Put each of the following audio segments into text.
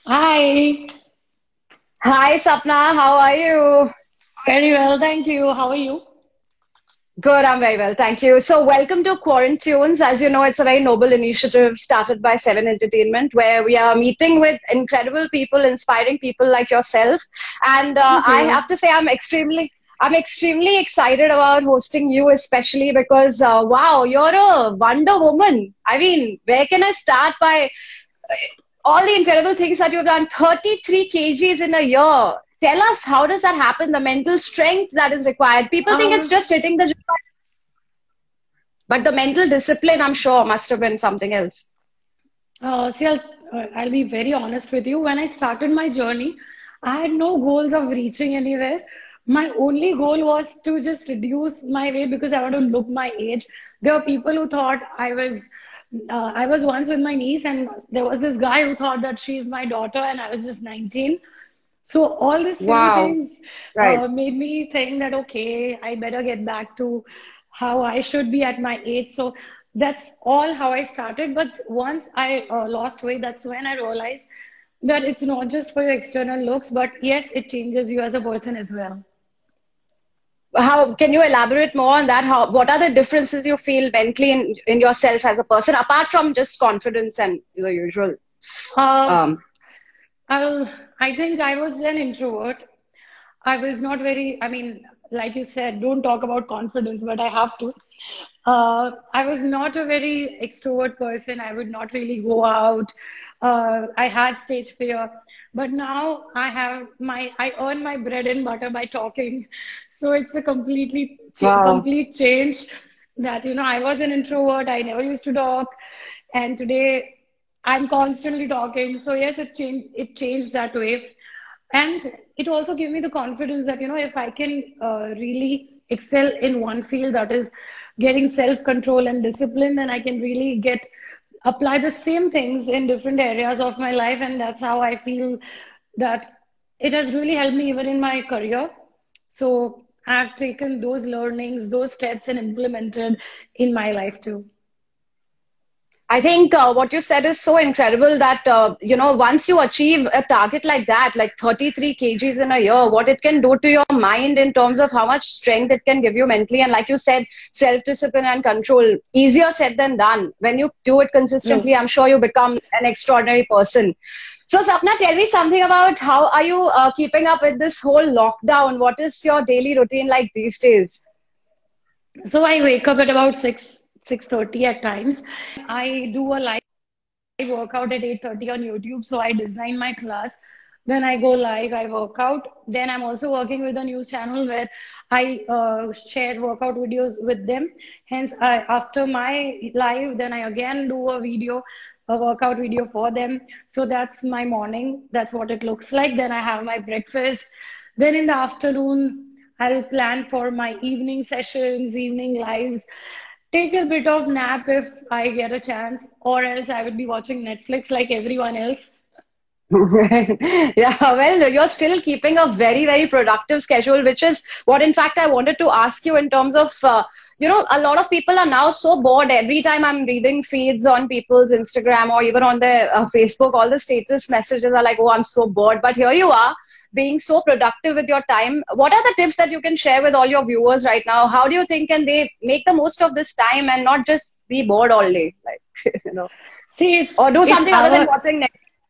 Hi, Hi, Sapna. How are you? very well, thank you. How are you? Good, I'm very well. Thank you. So, welcome to Quarantunes. As you know, it's a very noble initiative started by Seven Entertainment where we are meeting with incredible people, inspiring people like yourself. And Thank I you. have to say, I'm extremely excited about hosting you, especially because, wow, you're a Wonder Woman. I mean, where can I start by all the incredible things that you've done? 33 kgs in a year. Tell us, how does that happen? The mental strength that is required. People think it's Uh, just hitting the gym, but the mental discipline, I'm sure, must have been something else. See, I'll be very honest with you. When I started my journey, I had no goals of reaching anywhere. My only goal was to just reduce my weight because I want to look my age. There were people who thought I was once with my niece, and there was this guy who thought that she's my daughter, and I was just 19. So all these silly Wow. things Right. made me think that okay, I better get back to how I should be at my age. So that's all how I started. But once I lost weight, that's when I realized that it's not just for your external looks, but yes, it changes you as a person as well. How can you elaborate more on that? What are the differences you feel mentally in yourself as a person, apart from just confidence and the usual? Uh, Um, I'll, I think I was an introvert. I was not very, I mean, like you said, don't talk about confidence, but I have to. I was not a very extrovert person. I would not really go out. I had stage fear, but now I earn my bread and butter by talking. So it's a wow. complete change that, I was an introvert. I never used to talk. And today I'm constantly talking. So yes, it changed that way. And it also gave me the confidence that, if I can really excel in one field, that is getting self-control and discipline, then I can really apply the same things in different areas of my life. And that's how I feel that it has really helped me even in my career. So I've taken those learnings, those steps, and implemented in my life too. I think what you said is so incredible that, once you achieve a target like that, like 33 kgs in a year, what it can do to your mind in terms of how much strength it can give you mentally. And like you said, self-discipline and control, easier said than done. When you do it Yeah. consistently, I'm sure you become an extraordinary person. So, Sapna, tell me something about how are you keeping up with this whole lockdown? What is your daily routine like these days? So I wake up at about 6:30 at times. I do a live workout at 8:30 on YouTube. So I design my class. Then I go live, I work out. Then I'm also working with a news channel where I share workout videos with them. Hence, after my live, then I again do a workout video for them. So that's my morning. That's what it looks like. Then I have my breakfast. Then in the afternoon, I'll plan for my evening sessions, evening lives, take a bit of nap if I get a chance, or else I would be watching Netflix like everyone else. Yeah, well, you're still keeping a very, very productive schedule, which is what, in fact, I wanted to ask you in terms of, a lot of people are now so bored. Every time I'm reading feeds on people's Instagram or even on their Facebook, all the status messages are like, oh, I'm so bored. But here you are being so productive with your time. What are the tips that you can share with all your viewers right now? How do you think can they make the most of this time and not just be bored all day? Like, See, or do it's something other than our watching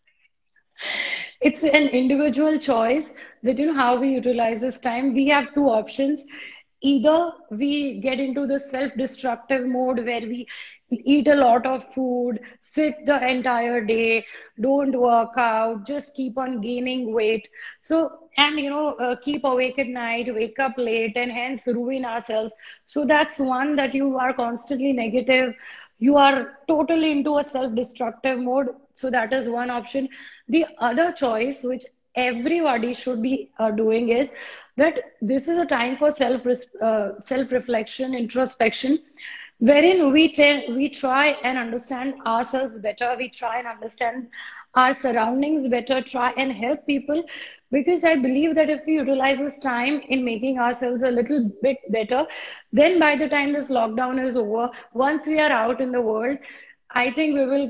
it's an individual choice that how we utilize this time. We have two options. Either we get into the self-destructive mode where we eat a lot of food, sit the entire day, don't work out, just keep on gaining weight. So, and keep awake at night, wake up late, and hence ruin ourselves. So that's one, that you are constantly negative, you are totally into a self-destructive mode. So that is one option. The other choice, which everybody should be doing, is that this is a time for self reflection, introspection, wherein we try and understand ourselves better, we try and understand our surroundings better, try and help people. Because I believe that if we utilize this time in making ourselves a little bit better, then by the time this lockdown is over, once we are out in the world, I think we will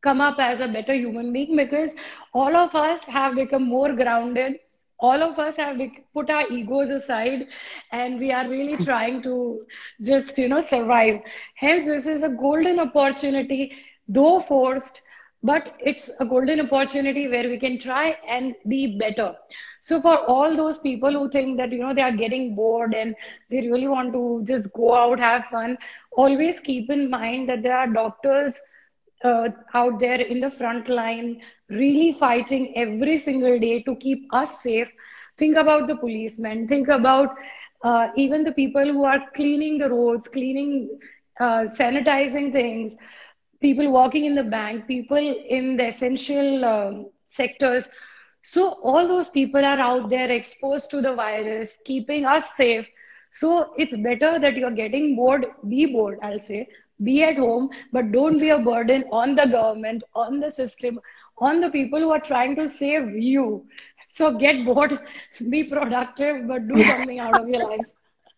come up as a better human being, because all of us have become more grounded. All of us have put our egos aside, and we are really trying to just, survive. Hence, this is a golden opportunity, though forced, but it's a golden opportunity where we can try and be better. So for all those people who think that, they are getting bored and they really want to just go out, have fun, always keep in mind that there are doctors out there in the front line, really fighting every single day to keep us safe. Think about the policemen. Think about even the people who are cleaning the roads, cleaning, sanitizing things, people working in the bank, people in the essential sectors. So all those people are out there exposed to the virus, keeping us safe. So it's better that you're getting bored. Be bored, I'll say. Be at home, but don't be a burden on the government, on the system, on the people who are trying to save you. So get bored, be productive, but do something out of your life.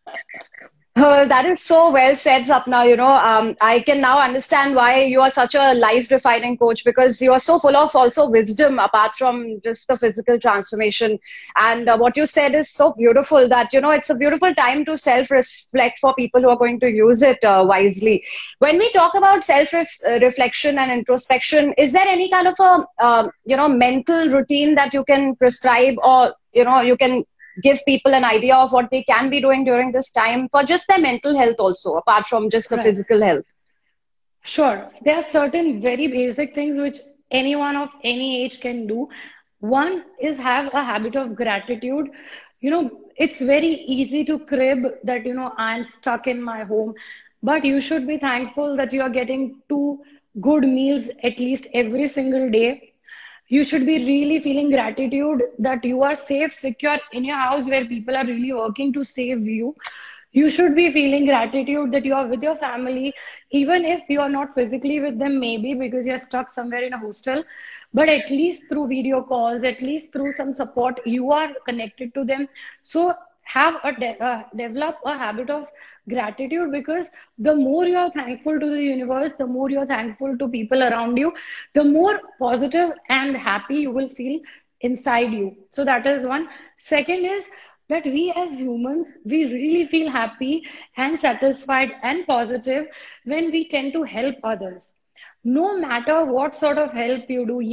That is so well said, Sapna. I can now understand why you are such a life-defining coach, because you are so full of also wisdom apart from just the physical transformation. And what you said is so beautiful that, it's a beautiful time to self-reflect for people who are going to use it wisely. When we talk about self-reflection and introspection, is there any kind of a, mental routine that you can prescribe, or, you can give people an idea of what they can be doing during this time for just their mental health also, apart from just the Right. physical health? Sure. There are certain very basic things which anyone of any age can do. One is have a habit of gratitude. It's very easy to crib that, I'm stuck in my home, but you should be thankful that you are getting two good meals at least every single day. You should be really feeling gratitude that you are safe, secure in your house where people are really working to save you. You should be feeling gratitude that you are with your family, even if you are not physically with them, maybe because you're stuck somewhere in a hostel, but at least through video calls, at least through some support, you are connected to them. So develop a habit of gratitude, because the more you are thankful to the universe, the more you're thankful to people around you, the more positive and happy you will feel inside you. So that is one. Second is that we as humans, we really feel happy and satisfied and positive when we tend to help others. No matter what sort of help you do,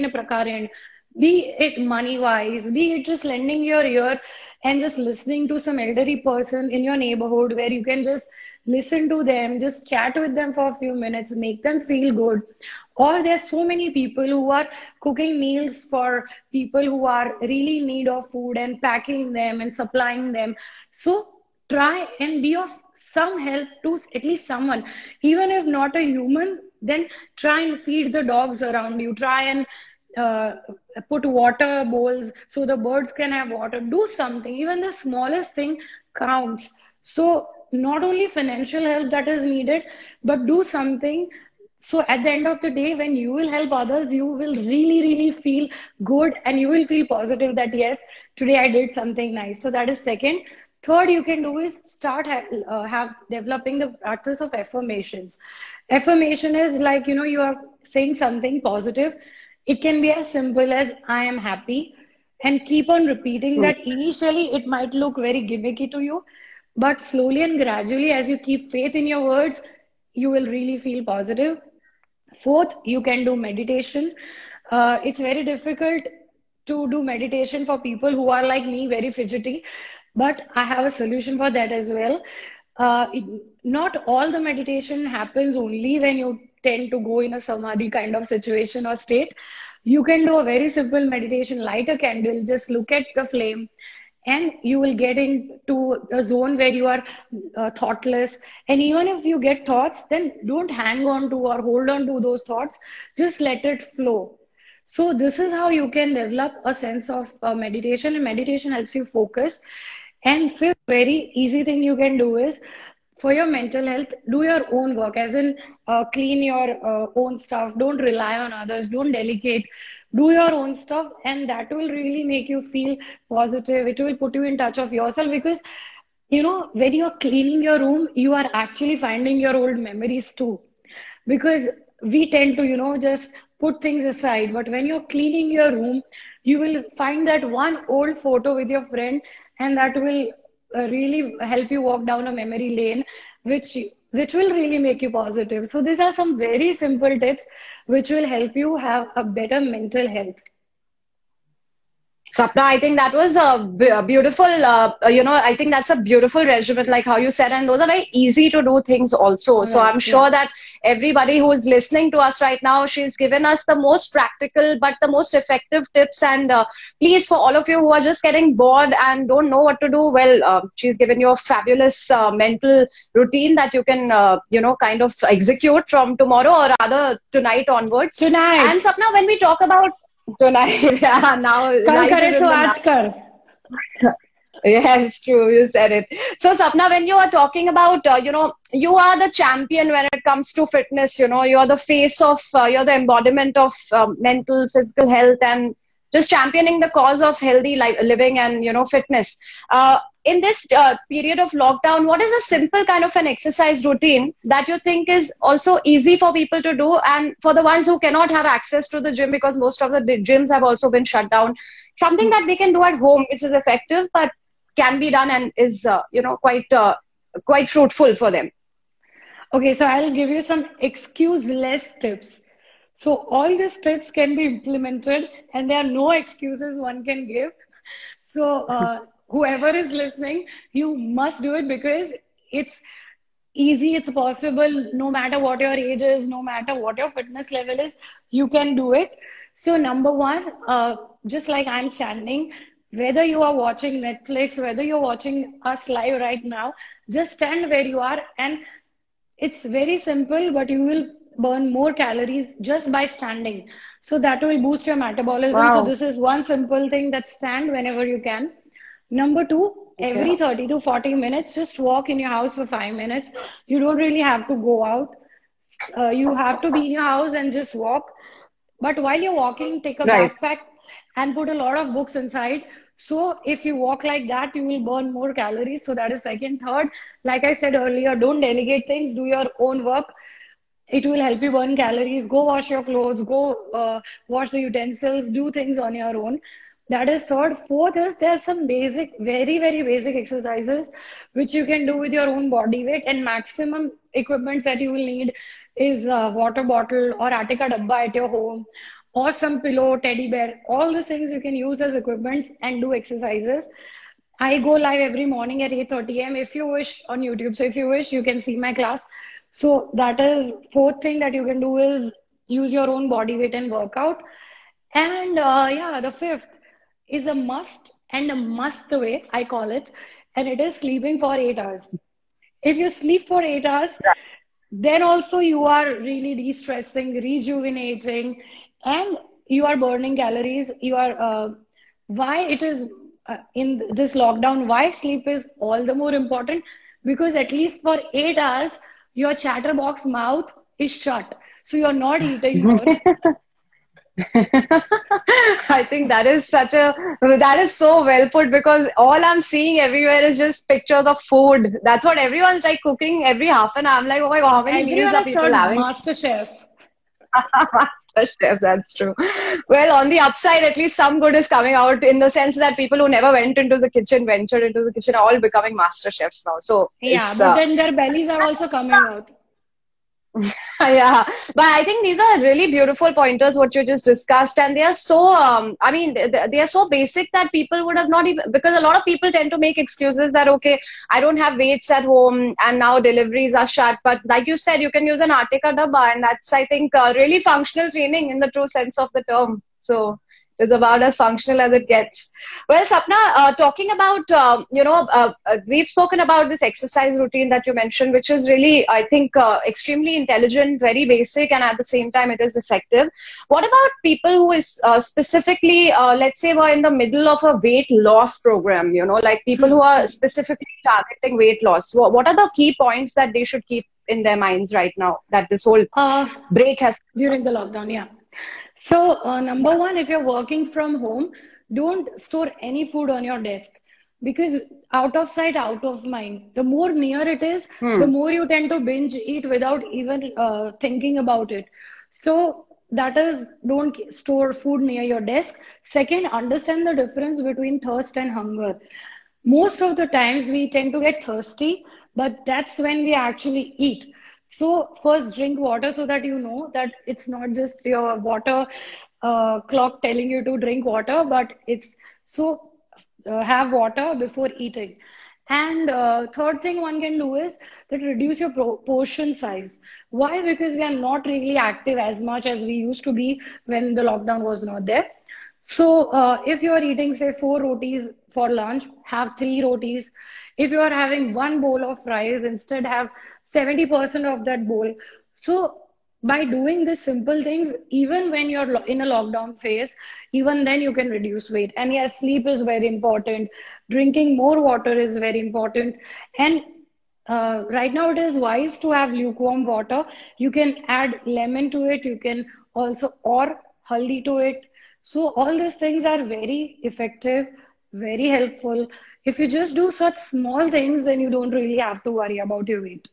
be it money wise, be it just lending your ear and just listening to some elderly person in your neighborhood where you can just listen to them, just chat with them for a few minutes, make them feel good. Or there's so many people who are cooking meals for people who are really in need of food and packing them and supplying them. So try and be of some help to at least someone, even if not a human. Then try and feed the dogs around you, try and uh, put water bowls so the birds can have water. Do something, even the smallest thing counts. So not only financial help that is needed, but do something. So at the end of the day, when you will help others, you will really, really feel good, and you will feel positive that yes, today I did something nice. So that is second. Third, you can do is start have developing the practice of affirmations. Affirmation is like, you are saying something positive. It can be as simple as I am happy, and keep on repeating Hmm. that. Initially, it might look very gimmicky to you, but slowly and gradually, as you keep faith in your words, you will really feel positive. Fourth, you can do meditation. It's very difficult to do meditation for people who are like me, very fidgety, but I have a solution for that as well. Not all the meditation happens only when you tend to go in a samadhi kind of situation or state. You can do a very simple meditation, light a candle, just look at the flame, and you will get into a zone where you are thoughtless. And even if you get thoughts, then don't hang on to or hold on to those thoughts, just let it flow. So this is how you can develop a sense of meditation, and meditation helps you focus. And fifth, very easy thing you can do is, for your mental health, do your own work, as in clean your own stuff. Don't rely on others. Don't delegate. Do your own stuff, and that will really make you feel positive. It will put you in touch of yourself, because when you're cleaning your room, you are actually finding your old memories too. Because we tend to, just put things aside. But when you're cleaning your room, you will find that one old photo with your friend, and that will really help you walk down a memory lane, which which will really make you positive. So these are some very simple tips which will help you have a better mental health. Sapna, I think that was a beautiful, I think that's a beautiful regimen, like how you said, and those are very easy to do things also. So Right, I'm yeah. sure that everybody who is listening to us right now, she's given us the most practical but the most effective tips. And please, for all of you who are just getting bored and don't know what to do, well, she's given you a fabulous mental routine that you can, kind of execute from tomorrow or rather tonight onwards. And Tonight. Sapna, when we talk about tonight, yeah, now कल life करे is in so the आज night. कर. Yes, true. You said it. So, Sapna, when you are talking about, you are the champion when it comes to fitness. You're the face of, you're the embodiment of mental, physical health, and just championing the cause of healthy living and fitness. In this period of lockdown, what is a simple kind of an exercise routine that you think is also easy for people to do, and for the ones who cannot have access to the gym because most of the gyms have also been shut down, something that they can do at home which is effective but can be done and is quite fruitful for them. Okay, so I'll give you some excuse-less tips. So all these tips can be implemented, and there are no excuses one can give. So whoever is listening, you must do it because it's easy, it's possible, no matter what your age is, no matter what your fitness level is, you can do it. So number one, just like I'm standing, whether you are watching Netflix, whether you're watching us live right now, just stand where you are, and it's very simple, but you will burn more calories just by standing. So that will boost your metabolism. So Wow. this is one simple thing, that stand whenever you can. Number two, Okay. every 30 to 40 minutes, just walk in your house for 5 minutes. You don't really have to go out. You have to be in your house and just walk. But while you're walking, take a Right. backpack and put a lot of books inside. So if you walk like that, you will burn more calories. So that is second. Third, like I said earlier, don't delegate things, do your own work. It will help you burn calories. Go wash your clothes, go wash the utensils, do things on your own. That is third. Fourth is there's some basic, very, very basic exercises which you can do with your own body weight, and maximum equipment that you will need is a water bottle or Attica Dabba at your home or some pillow, teddy bear. All these things you can use as equipments and do exercises. I go live every morning at 8:30 a.m. if you wish on YouTube. So if you wish, you can see my class. So that is fourth thing that you can do is use your own body weight and workout. And yeah, the fifth is a must and a must the way I call it, and it is sleeping for 8 hours. If you sleep for 8 hours, then also you are really de-stressing, rejuvenating, and you are burning calories. You are why it is in this lockdown, why sleep is all the more important, because at least for 8 hours your chatterbox mouth is shut, so you're not eating more. I think that is so well put because all I'm seeing everywhere is just pictures of food. That's what everyone's like cooking every half an hour. I'm like, oh my God, how many meals Everyone are has people turned having? master chef. Master chef, that's true. Well, on the upside, at least some good is coming out in the sense that people who never went into the kitchen, ventured into the kitchen, are all becoming master chefs now. So Yeah, it's but then their bellies are also coming out. yeah, but I think these are really beautiful pointers what you just discussed, and they are so I mean they are so basic that people would have not even, because a lot of people tend to make excuses that okay, I don't have weights at home and now deliveries are shut, but like you said, you can use an Artica Dabba, and that's I think really functional training in the true sense of the term. So it's about as functional as it gets. Well, Sapna, talking about, we've spoken about this exercise routine that you mentioned, which is really, I think, extremely intelligent, very basic, and at the same time, it is effective. What about people who is specifically, let's say, were in the middle of a weight loss program, like people who are specifically targeting weight loss? What are the key points that they should keep in their minds right now that this whole Uh, break has? During the lockdown, yeah. So, number one, if you're working from home, don't store any food on your desk. because out of sight, out of mind. The more near it is, the Hmm. more you tend to binge eat without even thinking about it. So that is, don't store food near your desk. Second, understand the difference between thirst and hunger. Most of the times we tend to get thirsty, but that's when we actually eat. So first drink water so that you know that it's not just your water clock telling you to drink water, but it's so have water before eating. And third thing one can do is that reduce your portion size. Why? Because we are not really active as much as we used to be when the lockdown was not there. So, if you are eating, say, four rotis for lunch, have three rotis. If you are having one bowl of rice, instead have 70% of that bowl. So, by doing these simple things, even when you're in a lockdown phase, even then you can reduce weight. And yes, sleep is very important. Drinking more water is very important. And right now, it is wise to have lukewarm water. You can add lemon to it. You can also, or haldi to it. So all these things are very effective, very helpful. If you just do such small things, then you don't really have to worry about your weight.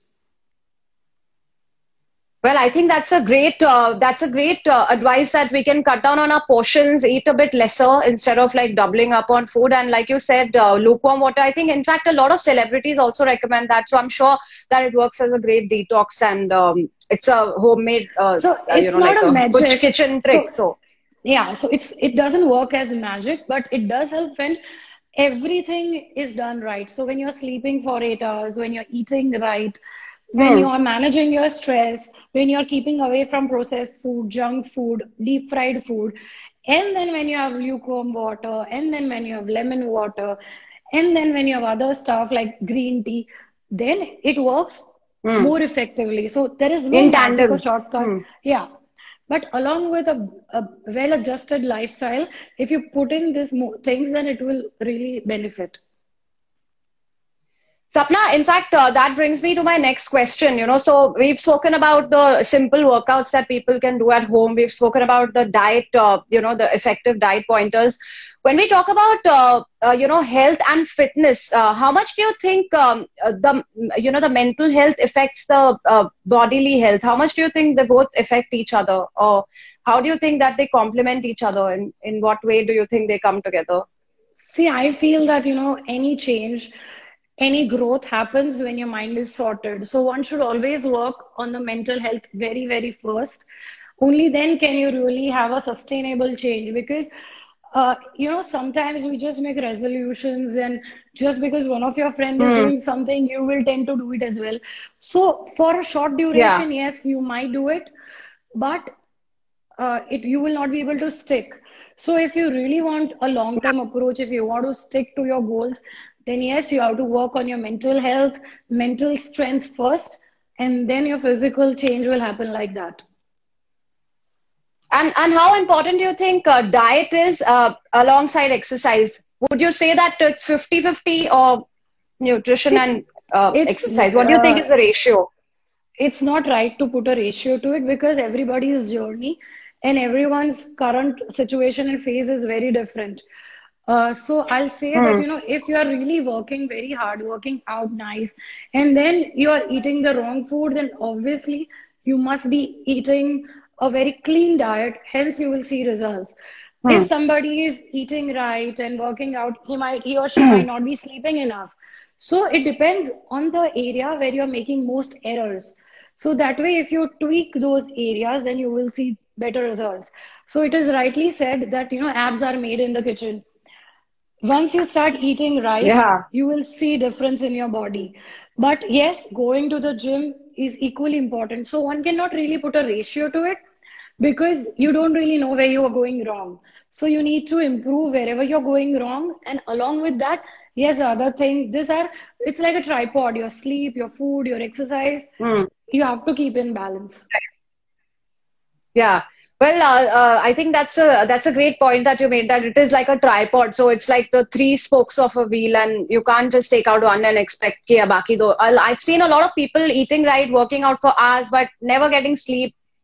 Well, I think that's a great advice that we can cut down on our portions, eat a bit lesser instead of like doubling up on food. And like you said, lukewarm water. I think, in fact, a lot of celebrities also recommend that. So I'm sure that it works as a great detox, and it's a homemade, So it's not like a a good magic. kitchen trick. So So yeah, so it doesn't work as magic, but it does help when everything is done right. So when you're sleeping for 8 hours, when you're eating right, when you hmm, are managing your stress, when you're keeping away from processed food, junk food, deep fried food, and then when you have lukewarm water, and then when you have lemon water, and then when you have other stuff like green tea, then it works hmm, more effectively. So there is no in magic or tandem. shortcut. Hmm. Yeah. But along with a well-adjusted lifestyle, if you put in these things, then it will really benefit. Sapna, in fact, that brings me to my next question. So we've spoken about the simple workouts that people can do at home. We've spoken about the diet, the effective diet pointers. When we talk about, health and fitness, how much do you think the mental health affects the bodily health? How much do you think they both affect each other? Or how do you think that they complement each other? In what way do you think they come together? See, I feel that, any change, any growth happens when your mind is sorted. So one should always work on the mental health very, very first. Only then can you really have a sustainable change because, sometimes we just make resolutions and just because one of your friend is Hmm. doing something, you will tend to do it as well. So for a short Yeah. duration, yes, you might do it, but you will not be able to stick. So if you really want a long-term approach, if you want to stick to your goals, then yes, you have to work on your mental health, mental strength first, and then your physical change will happen like that. And how important do you think diet is alongside exercise? Would you say that it's 50-50 or nutrition See, and it's exercise? What do you think is the ratio? it's not right to put a ratio to it because everybody's journey and everyone's current situation and phase is very different. So I'll say that, Hmm. if you are really working very hard, working out nice, and then you are eating the wrong food, then obviously you must be eating a very clean diet, hence you will see results. If Hmm. somebody is eating right and working out, he or she might not be sleeping enough. So it depends on the area where you're making most errors. So that way, if you tweak those areas, then you will see better results. So it is rightly said that, abs are made in the kitchen. Once you start eating right, Yeah. you will see difference in your body. But yes, going to the gym is equally important. So one cannot really put a ratio to it because you don't really know where you are going wrong. So you need to improve wherever you're going wrong. And along with that, yes, the other thing, it's like a tripod, your sleep, your food, your exercise. Hmm. You have to keep in balance. Yeah. Well, I think that's a great point that you made, that it is like a tripod. So it's like the three spokes of a wheel, and you can't just take out one and expect कि baki do. I've seen a lot of people eating right, working out for hours, but never getting sleep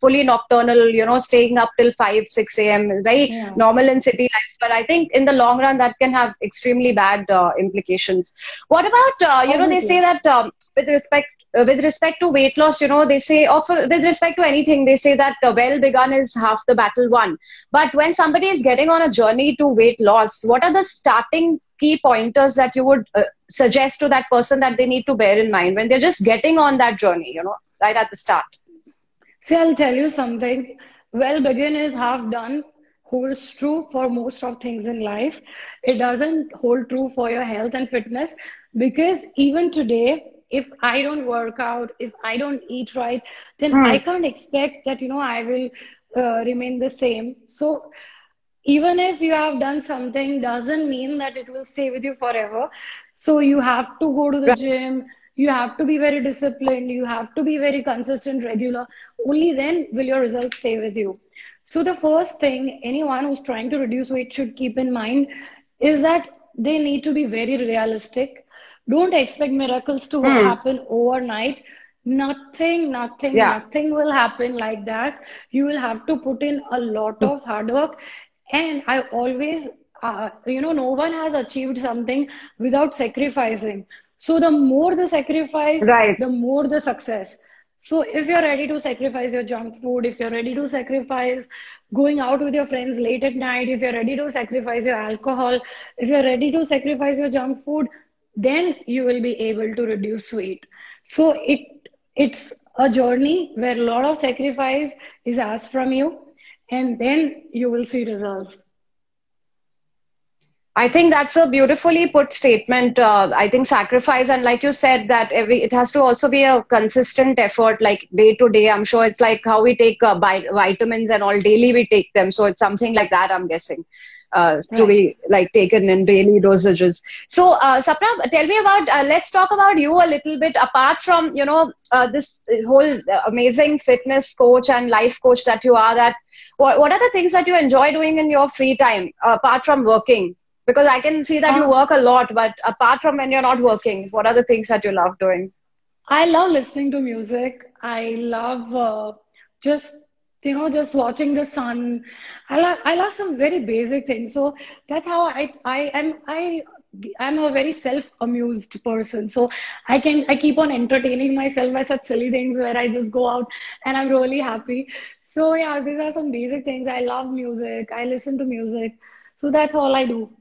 fully nocturnal, staying up till 5, 6 a.m. is very Yeah. normal in city lives. But I think in the long run, that can have extremely bad implications. What about, they say Obviously. that with respect to weight loss, they say, with respect to anything, they say that well begun is half the battle won. But when somebody is getting on a journey to weight loss, what are the starting key pointers that you would suggest to that person that they need to bear in mind when they're just getting on that journey, right at the start? See, I'll tell you something. Well, begin is half done holds true for most of things in life. It doesn't hold true for your health and fitness because even today, if I don't work out, if I don't eat right, then Hmm. I can't expect that, I will remain the same. So even if you have done something doesn't mean that it will stay with you forever. So you have to go to the Right. gym, you have to be very disciplined, you have to be very consistent, regular. Only then will your results stay with you. So the first thing anyone who's trying to reduce weight should keep in mind is that they need to be very realistic. Don't expect miracles to Hmm. happen overnight. Nothing, nothing, Yeah. nothing will happen like that. You will have to put in a lot of hard work. And I always, no one has achieved something without sacrificing. So the more the sacrifice, Right. the more the success. So if you're ready to sacrifice your junk food, if you're ready to sacrifice going out with your friends late at night, if you're ready to sacrifice your alcohol, if you're ready to sacrifice your junk food, then you will be able to reduce weight. So it's a journey where a lot of sacrifice is asked from you, and then you will see results. I think that's a beautifully put statement. I think sacrifice, and like you said, that it has to also be a consistent effort, like day to day. I'm sure it's like how we take vitamins and all daily we take them. So it's something like that, I'm guessing, to Right. be like taken in daily dosages. So, Sapna, tell me about, let's talk about you a little bit apart from, this whole amazing fitness coach and life coach that you are, that what are the things that you enjoy doing in your free time apart from working? Because I can see that you Uh, work a lot, but apart from when you're not working, what are the things that you love doing? I love listening to music. I love just just watching the sun. I love some very basic things. So that's how I'm a very self-amused person. So I keep on entertaining myself by such silly things where I just go out and I'm really happy. So yeah, these are some basic things. I love music. I listen to music. So that's all I do.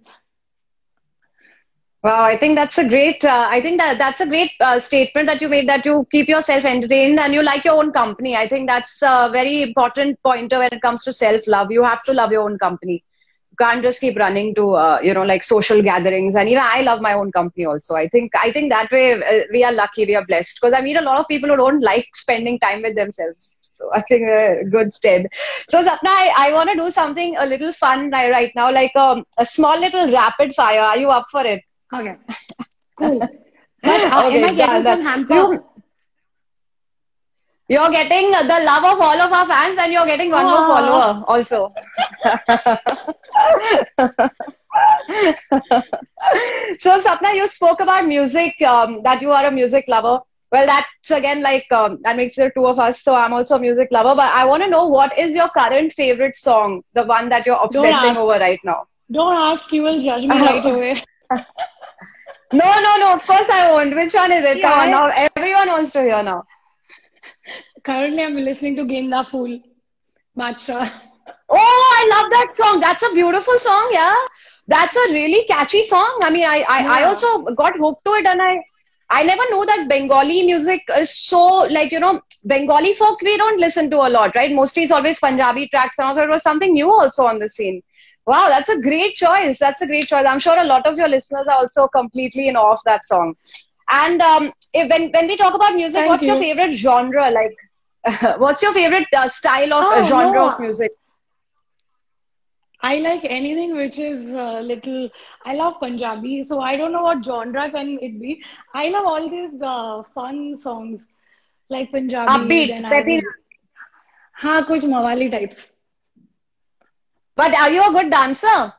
Wow, I think that's a great. I think that's a great statement that you made, that you keep yourself entertained and you like your own company. I think that's a very important pointer when it comes to self love. You have to love your own company. You can't just keep running to like social gatherings. And even I love my own company also. I think that way we are lucky, we are blessed, because I meet a lot of people who don't like spending time with themselves. So I think good stead. So Sapna, I want to do something a little fun right now, like a small little rapid fire. Are you up for it? Okay, cool. But am I Okay, getting done. some hamper? You're getting the love of all of our fans, and you're getting one more Ah. follower also. So, Sapna, you spoke about music, that you are a music lover. Well, that's again like that makes the two of us. So, I'm also a music lover. But I want to know, what is your current favorite song, the one that you're Don't obsessing ask. over right now? Don't ask. You will judge me right away. No, no, no. Of course I won't. Which one is it? See, Come on now. Everyone wants to hear now. currently I'm listening to Genda Fool, Badsha. Oh, I love that song. That's a beautiful song, yeah. That's a really catchy song. I mean, I Yeah. also got hooked to it, and I never knew that Bengali music is so, like, Bengali folk we don't listen to a lot, right? Mostly it's always Punjabi tracks, and also it was something new also on the scene. Wow, that's a great choice. That's a great choice. I'm sure a lot of your listeners are also completely in awe of that song. And when we talk about music, Thank what's your you. favorite genre? Like, what's your favorite style of Oh, genre of no. music? I like anything which is little. I love Punjabi, so I don't know what genre can it be. I love all these fun songs like Punjabi. Upbeat, Then I peppy. would, हाँ कुछ मवाली types. But are you a good dancer?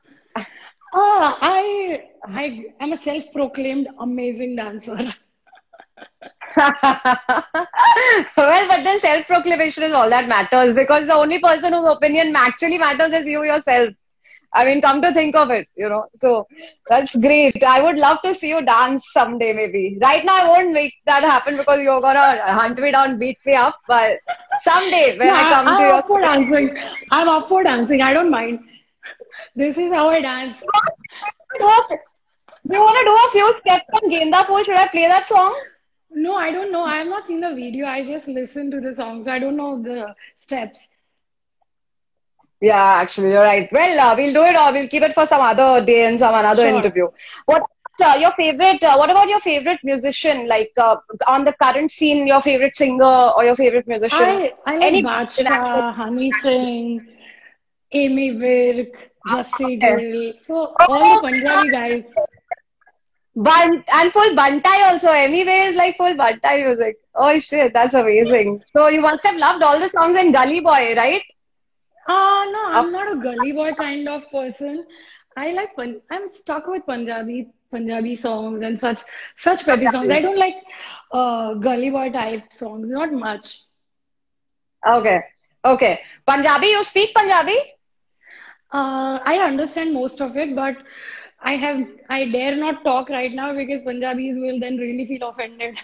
I am a self-proclaimed amazing dancer. Well, but then self-proclamation is all that matters because the only person whose opinion actually matters is you yourself. I mean, come to think of it, you know. So that's great. I would love to see you dance someday, maybe. Right now, I won't make that happen because you're gonna hunt me down, beat me up. But someday, when Yeah, I come to I'm your up for dancing. I'm up for dancing. I don't mind. This is how I dance. do you want to do a few steps on Genda Phul? Should I play that song? No, I don't know. I have not seen the video. I just listen to the song, so I don't know the steps. Yeah, actually, you're right. Well, we'll do it or we'll keep it for some other day and some another Sure. interview. What about, your favorite? What about your favorite musician? Like on the current scene, your favorite singer or your favorite musician? I like Any musician, actually. Badsha, Honey Singh, Amy Virk, Jassi Okay. Gill. So all the Oh, Punjabi guys. and full Bantai also. Anyway, is like full Bantai music. Oh shit, that's amazing. So you must have loved all the songs in Gully Boy, right? No, Of I'm not a gully boy kind of person. I'm stuck with Punjabi songs and such peppy songs. I Punjabi. don't like gully boy type songs, not much. Okay. Okay. Punjabi, you speak Punjabi? I understand most of it, but I dare not talk right now because Punjabis will then really feel offended.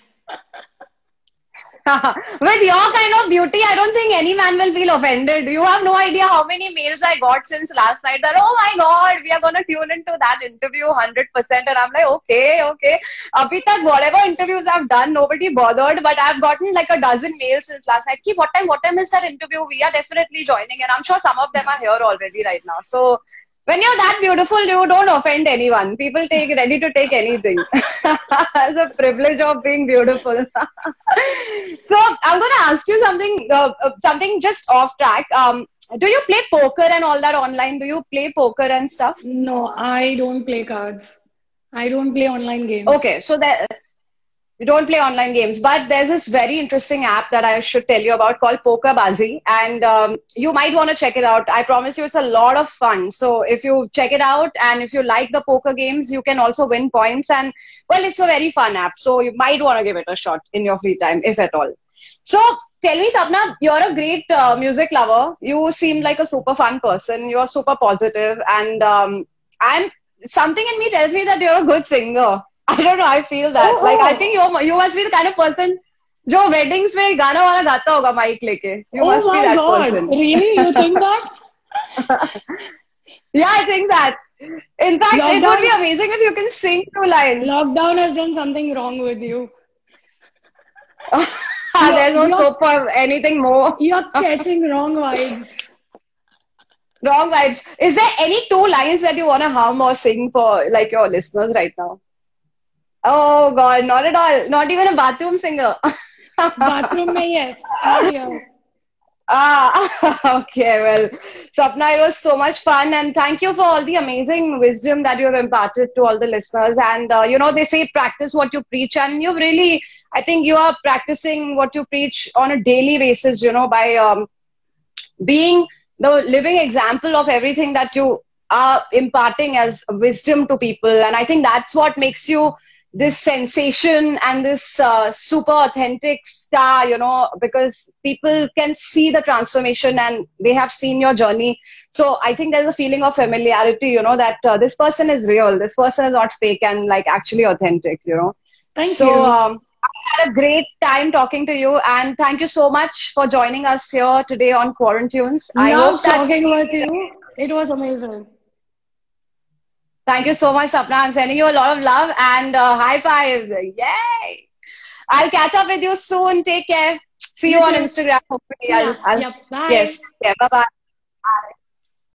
With your kind of beauty, I don't think any man will feel offended. You have no idea how many mails I got since last night that, oh my God, we are going to tune into that interview 100%. And I'm like, okay, okay. Abhi tak, whatever interviews I've done, nobody bothered. But I've gotten like a dozen mails since last night. Ki, what time is that interview? We are definitely joining. And I'm sure some of them are here already right now. So when you're that beautiful, you don't offend anyone. People take ready to take anything. It's a privilege of being beautiful. So I'm going to ask you something just off track. Do you play poker and all that online? Do you play poker and stuff? No, I don't play cards. I don't play online games. Okay, so that you don't play online games, but there's this very interesting app that I should tell you about called PokerBaazi, and you might want to check it out. I promise you, it's a lot of fun. So if you check it out, and if you like the poker games, you can also win points. And well, it's a very fun app, so you might want to give it a shot in your free time, if at all. So tell me, Sapna, you're a great music lover. You seem like a super fun person. You're super positive, and I'm something in me tells me that you're a good singer. I don't know. I feel that. Oh, Like I oh, think you must be the kind of person जो weddings में गाना वाला गाता होगा mic लेके. You oh must be my that God. person. Really? You think that? Yeah, I think that. In fact, it would be Lockdown, amazing if you can sing two lines. lockdown has done something wrong with you. You're, There's no you're, scope for anything more. you're catching wrong vibes. Wrong vibes. Is there any two lines that you want to hum or sing for like your listeners right now? Oh God, not at all. Not even a bathroom singer. Bathroom mein, yes. Not here. Okay. Well, Sapna, it was so much fun, and thank you for all the amazing wisdom that you have imparted to all the listeners. And you know, they say practice what you preach, and you really, I think you are practicing what you preach on a daily basis. You know, by being the living example of everything that you are imparting as wisdom to people. And I think that's what makes you this sensation and this super authentic star, you know, because people can see the transformation and they have seen your journey. So I think there's a feeling of familiarity, you know, that this person is real, this person is not fake and like actually authentic, you know. Thank So you. I had a great time talking to you, and thank you so much for joining us here today on Quarantunes. I Love hope that. talking with you. It was amazing. Thank you so much, Sapna. I'm sending you a lot of love and high fives. Yay! I'll catch up with you soon. Take care. See you You on too. Instagram. Hopefully, See ya. Yep. Bye. yes. Yeah. Bye bye.